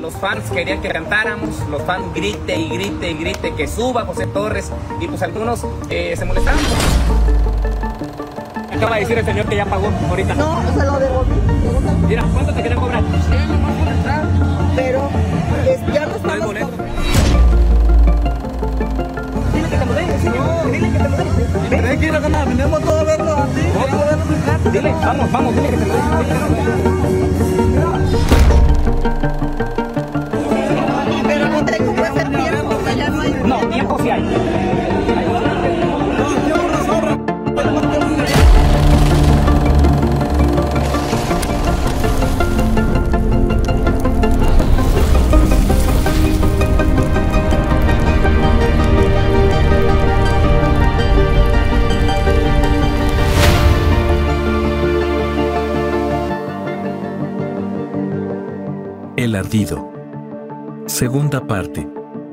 los fans querían que cantáramos, los fans grite y grite y grite que suba José Torres, y pues algunos se molestaron. Acaba de decir el señor que ya pagó ahorita. No, se lo devolví. Mira, ¿cuánto te querían cobrar? 100 nomás por entrar. Pero ya no estamos boleto. Dile que te lo dé, señor. Dile que te lo dé. Ven que ir acá, venimos todos a verlo a ti. Dile, vamos, dile que te lo dé. Pero no tengo que hacer tiempo, que ya no hay. No, tiempo sí hay. El ardido. Segunda parte.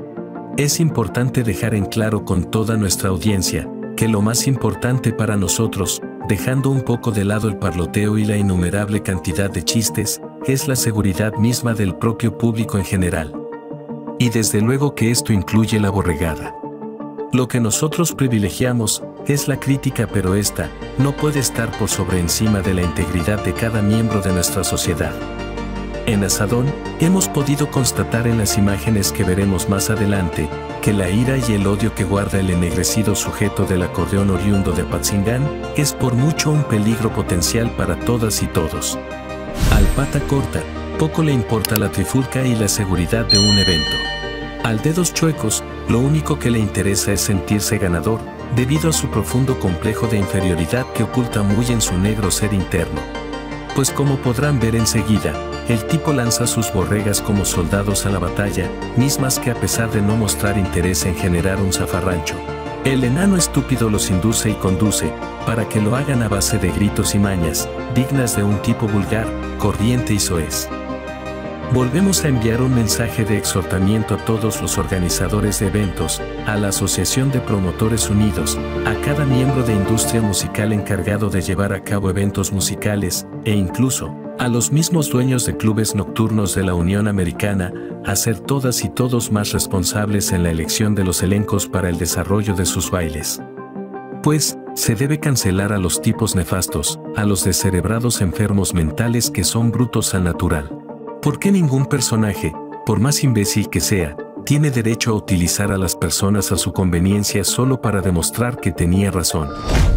Es importante dejar en claro con toda nuestra audiencia que lo más importante para nosotros, dejando un poco de lado el parloteo y la innumerable cantidad de chistes, es la seguridad misma del propio público en general. Y desde luego que esto incluye la borregada. Lo que nosotros privilegiamos es la crítica, pero esta no puede estar por sobre encima de la integridad de cada miembro de nuestra sociedad. En Asadón, hemos podido constatar en las imágenes que veremos más adelante, que la ira y el odio que guarda el ennegrecido sujeto del acordeón oriundo de Apatzingán es por mucho un peligro potencial para todas y todos. Al pata corta, poco le importa la trifulca y la seguridad de un evento. Al dedos chuecos, lo único que le interesa es sentirse ganador, debido a su profundo complejo de inferioridad que oculta muy en su negro ser interno. Pues como podrán ver enseguida, el tipo lanza sus borregas como soldados a la batalla, mismas que a pesar de no mostrar interés en generar un zafarrancho, el enano estúpido los induce y conduce, para que lo hagan a base de gritos y mañas, dignas de un tipo vulgar, corriente y soez. Volvemos a enviar un mensaje de exhortamiento a todos los organizadores de eventos, a la Asociación de Promotores Unidos, a cada miembro de industria musical encargado de llevar a cabo eventos musicales, e incluso, a los mismos dueños de clubes nocturnos de la Unión Americana, a ser todas y todos más responsables en la elección de los elencos para el desarrollo de sus bailes. Pues, se debe cancelar a los tipos nefastos, a los descerebrados enfermos mentales que son brutos al natural. Porque ningún personaje, por más imbécil que sea, tiene derecho a utilizar a las personas a su conveniencia solo para demostrar que tenía razón.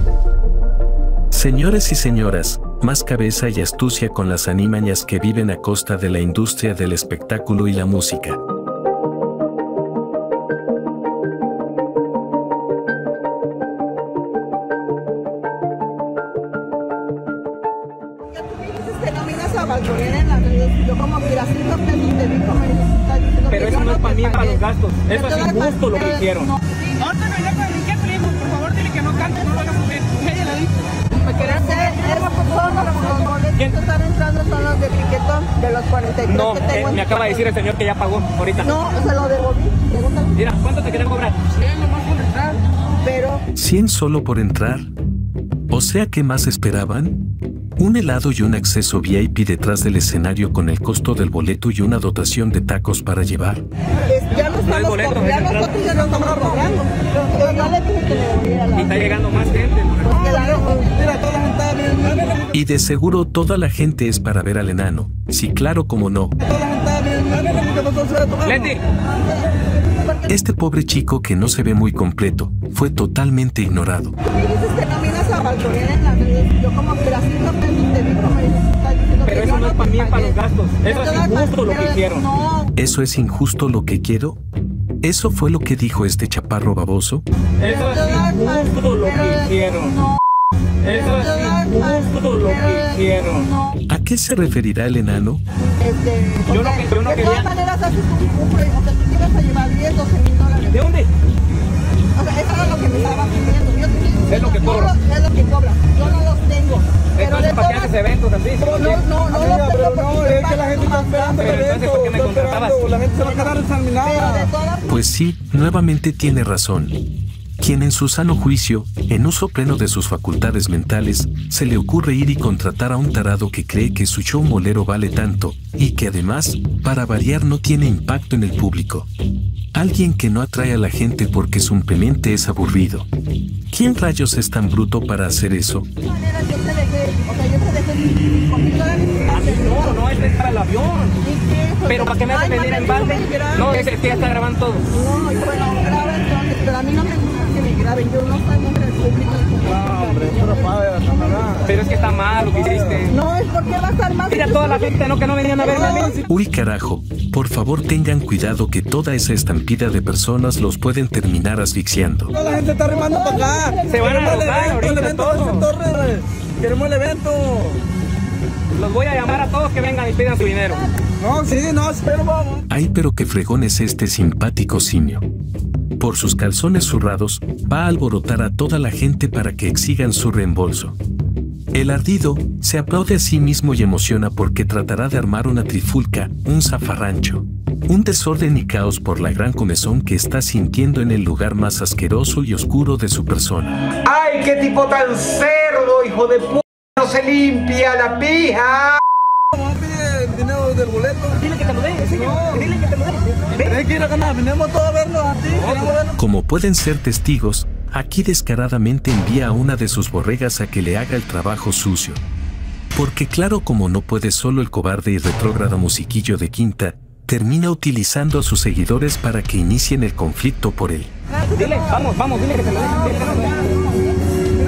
Señores y señoras, más cabeza y astucia con las animañas que viven a costa de la industria del espectáculo y la música. Pero eso no es para mí, para los gastos. Eso es injusto lo que hicieron. No, por favor, dile que no cante, no lo hagas subir. Ella la dijo. Me quería hacer, los boletos que están entrando son los de Piquetón, de los 43 No, que tengo. me acaba de decir el señor que ya pagó ahorita. No, se lo devolví. Pregúntale. Mira, ¿cuánto te querían cobrar? 100 nomás por entrar. Pero 100 solo por entrar. O sea, ¿qué más esperaban? Un helado y un acceso VIP detrás del escenario con el costo del boleto y una dotación de tacos para llevar. ya no estamos boleto, cobrando, ya nosotros ya no estamos cobrando. Pero yo le dije que le devolviera la. Y está llegando más gente. Porque mira, toda la gente está bien. Y de seguro toda la gente es para ver al enano. Sí, claro, como no. Toda la gente está bien. Leti. Este pobre chico que no se ve muy completo, fue totalmente ignorado. Y dices que no miras a balconear en las redes. Yo como que las 5 pesos te digo, me está diciendo Pero que eso yo no es para mí, para los gastos. Eso De es todas injusto lo que maneras, hicieron. No, ¿Eso es injusto lo que quiero? ¿Eso fue lo que dijo este chaparro baboso? Eso es injusto lo que hicieron. no, Eso es injusto lo que hicieron. no. ¿A qué se referirá el enano? Yo no de quería. todas maneras haces un cumple, o sea, tú te ibas a llevar 10, 12 mil dólares. ¿De dónde? O sea, eso era lo que me estaba pidiendo. Yo te estoy diciendo, Es lo que cobro. Es lo que cobras. Yo no los tengo. Pero de Entonces, ¿para qué todas haces eventos así? No, los tengo porque es que la gente está esperando Pero el entonces, evento, ¿por qué me está contratabas? esperando, la gente se va a quedar Pero examinada. de todas Pues sí, nuevamente tiene razón. quien en su sano juicio, en uso pleno de sus facultades mentales, se le ocurre ir y contratar a un tarado que cree que su show molero vale tanto, y que además, para variar no tiene impacto en el público. Alguien que no atrae a la gente porque simplemente es aburrido. ¿Quién rayos es tan bruto para hacer eso? De todas maneras, yo te dejé, o sea, yo te dejé mi poquito de mi No, es para el avión. Pero ¿para qué me haces venir en balde? No, es que ya está grabando todo. No, bueno, graba entonces, pero a mí no me gusta que me graben, yo no soy hombre del público. No, hombre, pero padre, Pero es que está mal lo que hiciste. No, es porque va a estar más... Mira toda la gente, ¿no? Que no venían a verme a mí. Uy carajo, por favor tengan cuidado que toda esa estampida de personas los pueden terminar asfixiando. toda la gente está arrimando para acá. Se van a robar ahorita el evento todo. de ese Torres. Queremos el evento. Los voy a llamar a todos que vengan y pidan su dinero. No, sí, no, pero vamos. Ay, pero qué fregón es este simpático simio. Por sus calzones zurrados, va a alborotar a toda la gente para que exigan su reembolso. El ardido se aplaude a sí mismo y emociona porque tratará de armar una trifulca, un zafarrancho, un desorden y caos por la gran comezón que está sintiendo en el lugar más asqueroso y oscuro de su persona. ¡Ay, qué tipo tan cerdo, hijo de p***! ¡No se limpia la pija! Vamos a pedir el dinero del boleto. Dile que te lo dé, dile que te lo dé. Tienes que ir a ganar, venimos todos a verlo a ti. Queremos verlo. Como pueden ser testigos, aquí descaradamente envía a una de sus borregas a que le haga el trabajo sucio. Porque claro, como no puede solo el cobarde y retrógrado musiquillo de quinta, termina utilizando a sus seguidores para que inicien el conflicto por él. Dile, vamos, dile que te lo dé. Dile que te lo dé.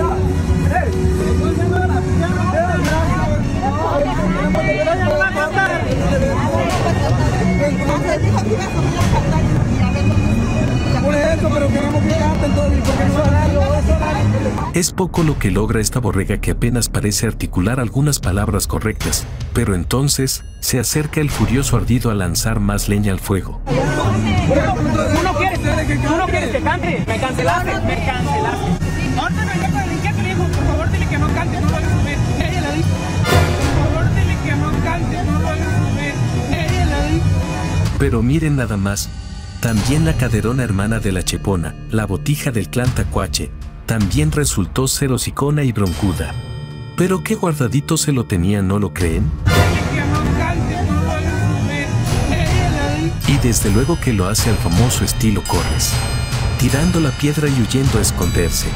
Por eso, pero queremos que canten todos porque no va a dar. Es poco lo que logra esta borrega que apenas parece articular algunas palabras correctas, pero entonces se acerca el furioso ardido a lanzar más leña al fuego. Tú no quieres que cante. Me cancelaste. Ahorita me llama el inquieto y le dijo, por favor dile que no cante, no lo hagas subir. Ella le dijo, por favor dile que no cante, no lo hagas subir. Ella le dijo. Pero miren nada más, también la caderona hermana de la Chepona, la botija del clan Tacuache, también resultó ser hocicona y broncuda. Pero qué guardadito se lo tenía, ¿no lo creen? Que no cante, no lo hagas subir. Ella le dijo. Y desde luego que lo hace al famoso estilo Corres, tirando la piedra y huyendo a esconderse.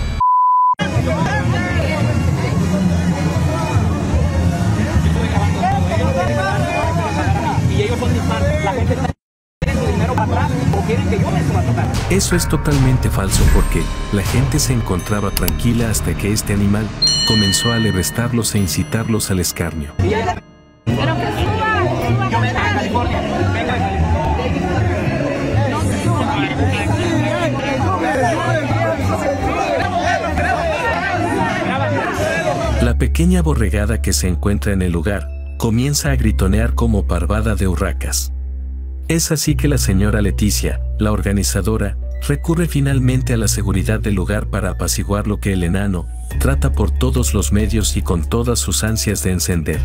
Y ellos son mis fans. La gente está pidiendo su dinero para atrás o quieren que yo me suba a tocar. Eso es totalmente falso porque la gente se encontraba tranquila hasta que este animal comenzó a alebrestarlos e incitarlos al escarnio. Yo vengo de California. Venga de California. La pequeña borregada que se encuentra en el lugar comienza a gritonear como parvada de urracas. Es así que la señora Leticia, la organizadora, recurre finalmente a la seguridad del lugar para apaciguar lo que el enano trata por todos los medios y con todas sus ansias de encender.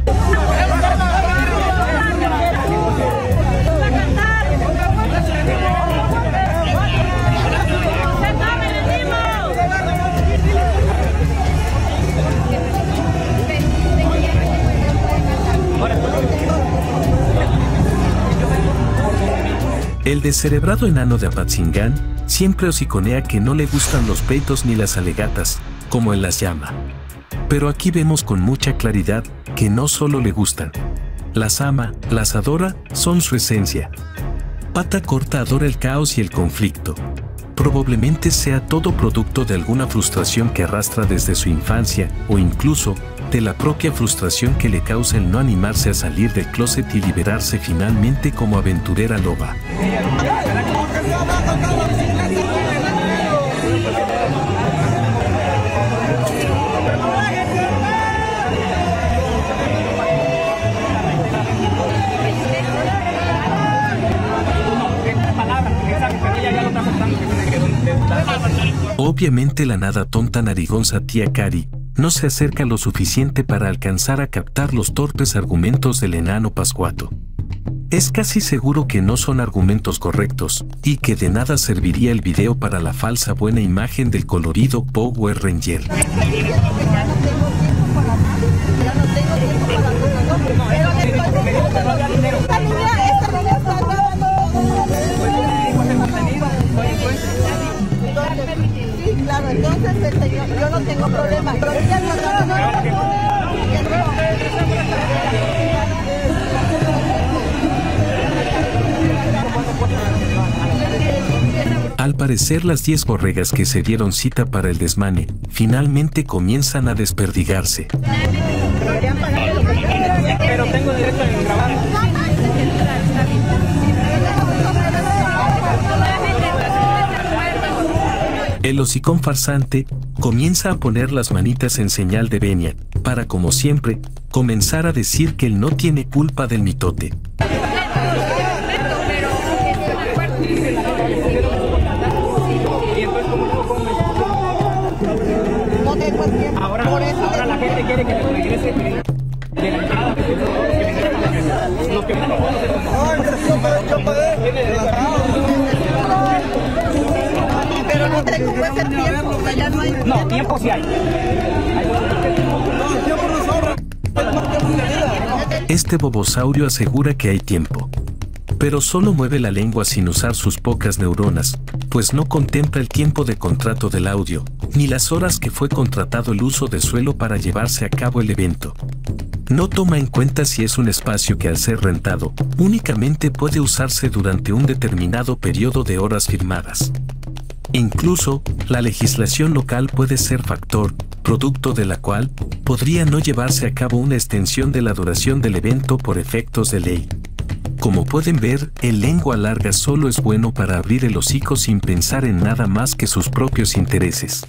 El descerebrado enano de Apatzingán siempre hociconea que no le gustan los peitos ni las alegatas, como él las llama. Pero aquí vemos con mucha claridad que no solo le gustan, las ama, las adora, son su esencia. Pata Corta adora el caos y el conflicto. Probablemente sea todo producto de alguna frustración que arrastra desde su infancia o incluso de la propia frustración que le causa el no animarse a salir del closet y liberarse finalmente como aventurera loba. Obviamente la nada tonta narigonza tía Cari no se acerca lo suficiente para alcanzar a captar los torpes argumentos del enano Pascuato. Es casi seguro que no son argumentos correctos, y que de nada serviría el video para la falsa buena imagen del colorido Power Ranger. Sí, claro, entonces yo no tengo problema. Al parecer las 10 borregas que se dieron cita para el desmane, finalmente comienzan a desperdigarse. Pero tengo derecho a grabar. El hocicón farsante comienza a poner las manitas en señal de venia, para como siempre, comenzar a decir que él no tiene culpa del mitote. Ahora la gente quiere que le regrese de la entrada. Los que Pero no tengo ese tiempo, o sea, ya no hay tiempo. No, tiempo sí hay. Este bobosaurio asegura que hay tiempo, pero solo mueve la lengua sin usar sus pocas neuronas, pues no contempla el tiempo de contrato del audio, ni las horas que fue contratado el uso de suelo para llevarse a cabo el evento. No toma en cuenta si es un espacio que al ser rentado, únicamente puede usarse durante un determinado periodo de horas firmadas. Incluso, la legislación local puede ser factor, producto de la cual podría no llevarse a cabo una extensión de la duración del evento por efectos de ley. Como pueden ver, el lengua larga solo es bueno para abrir el hocico sin pensar en nada más que sus propios intereses.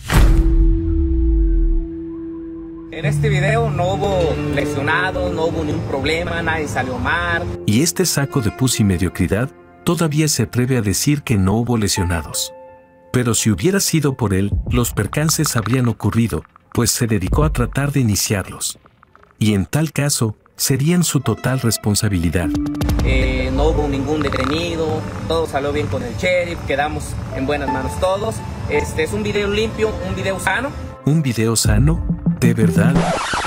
En este video no hubo lesionados, no hubo ningún problema, nadie salió mal. Y este saco de pus y mediocridad todavía se atreve a decir que no hubo lesionados. Pero si hubiera sido por él, los percances habrían ocurrido, pues se dedicó a tratar de iniciarlos. Y en tal caso, serían su total responsabilidad. No hubo ningún detenido, todo salió bien con el sheriff, quedamos en buenas manos todos. Es un video limpio, un video sano. ¿Un video sano? ¿De verdad?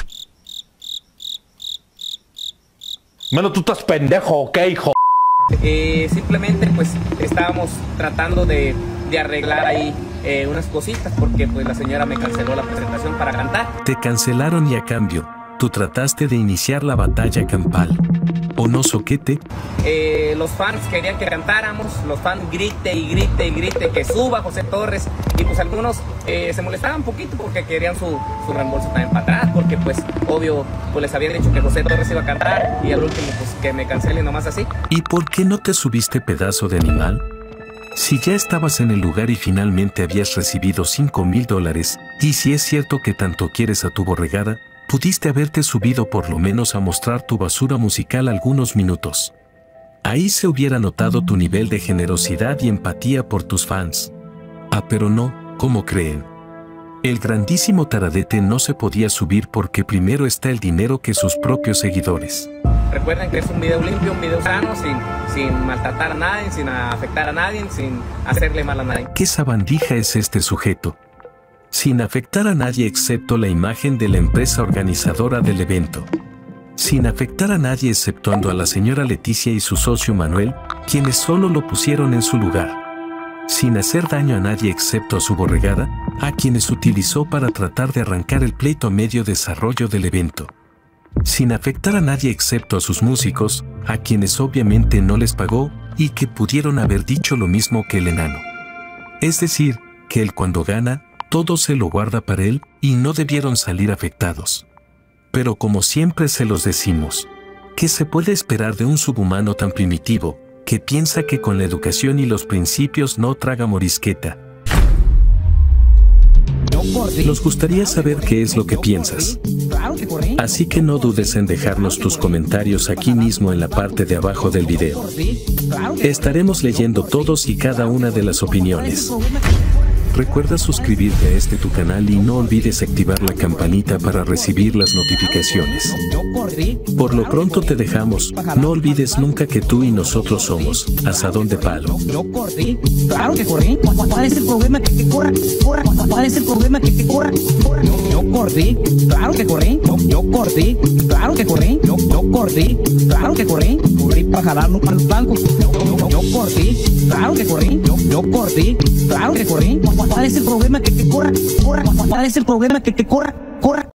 Bueno, tú estás pendejo, ¿ok, hijo? Simplemente pues estábamos tratando de arreglar ahí unas cositas porque pues la señora me canceló la presentación para cantar. Te cancelaron y a cambio, tú trataste de iniciar la batalla campal. ¿O no, soquete? Los fans querían que cantáramos, los fans grite y grite y grite que suba José Torres y pues algunos se molestaban un poquito porque querían su reembolso también para atrás porque pues obvio pues les había dicho que José Torres iba a cantar y al último pues que me cancelen nomás así. ¿Y por qué no te subiste, pedazo de animal? Si ya estabas en el lugar y finalmente habías recibido $5,000, y si es cierto que tanto quieres a tu borregada, pudiste haberte subido por lo menos a mostrar tu basura musical algunos minutos. Ahí se hubiera notado tu nivel de generosidad y empatía por tus fans. Ah, pero no, ¿cómo creen? El grandísimo taradete no se podía subir porque primero está el dinero que sus propios seguidores. Recuerden que es un video limpio, un video sano, sin maltratar a nadie, sin afectar a nadie, sin hacerle mal a nadie. ¿Qué sabandija es este sujeto? Sin afectar a nadie excepto la imagen de la empresa organizadora del evento. Sin afectar a nadie exceptuando a la señora Leticia y su socio Manuel, quienes solo lo pusieron en su lugar. Sin hacer daño a nadie excepto a su borregada, a quienes utilizó para tratar de arrancar el pleito a medio desarrollo del evento. Sin afectar a nadie excepto a sus músicos, a quienes obviamente no les pagó y que pudieron haber dicho lo mismo que el enano. Es decir, que él cuando gana, todo se lo guarda para él y no debieron salir afectados. Pero como siempre se los decimos, ¿qué se puede esperar de un subhumano tan primitivo, que piensa que con la educación y los principios no traga morisqueta? Nos gustaría saber qué es lo que piensas. Así que no dudes en dejarnos tus comentarios aquí mismo en la parte de abajo del video. Estaremos leyendo todos y cada una de las opiniones. Recuerda suscribirte a este tu canal y no olvides activar la campanita para recibir las notificaciones. Por lo pronto te dejamos, no olvides nunca que tú y nosotros somos Asadón de Palo. Yo corrí, claro que corrí. ¿Cuál es el problema que corra? ¿Cuál es el problema que corra? Yo corrí, claro que corrí. Yo corrí, claro que corrí. Yo corrí, claro que corrí. Corrí para jalarlo para los blancos. Yo corrí, claro que corrí. Yo corrí, claro que corrí. ¿Cuál es el problema que corra? ¿Cuál es el problema que corra?